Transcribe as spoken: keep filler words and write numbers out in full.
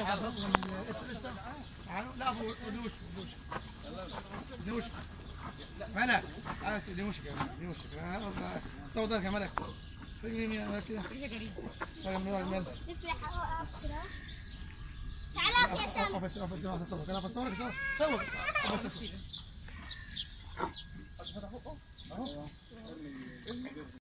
تعالوا لا ابو دوش دوش دوش ملك اسف دوشك دوشك صور ذلك يا ملك رجلي يمين كده تعالى يا سام صور صور صور صور صور